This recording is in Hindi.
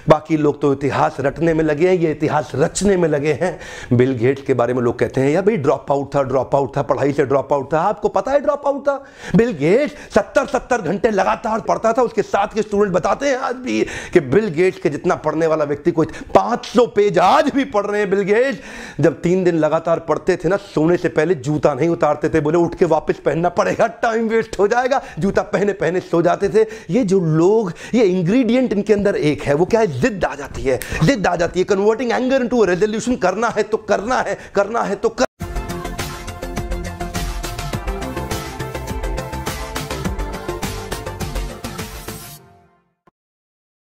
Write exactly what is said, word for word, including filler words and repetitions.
बाकी लोग तो इतिहास रटने में लगे हैं, ये इतिहास रचने में लगे हैं। बिल गेट्स के बारे में लोग कहते हैं यार भाई ड्रॉप आउट था, ड्रॉप आउट था, पढ़ाई से ड्रॉप आउट था। आपको पता है ड्रॉप आउट था? बिल गेट्स सत्तर सत्तर घंटे लगातार पढ़ता था। उसके साथ के स्टूडेंट बताते हैं आज भी कि बिल गेट्स के जितना पढ़ने वाला व्यक्ति कोई पाँच सौ पेज आज भी पढ़ रहे हैं। बिल गेट्स जब तीन दिन लगातार पढ़ते थे ना, सोने से पहले जूता नहीं उतारते थे, बोले उठ के वापस पहनना पड़ेगा, टाइम वेस्ट हो जाएगा, जूता पहने पहने सो जाते थे। ये जो लोग, ये इंग्रेडिएंट इनके अंदर एक है, वो क्या है? जिद आ जाती है, जिद आ जाती है। Converting anger into resolution. करना है तो करना है, करना है तो कर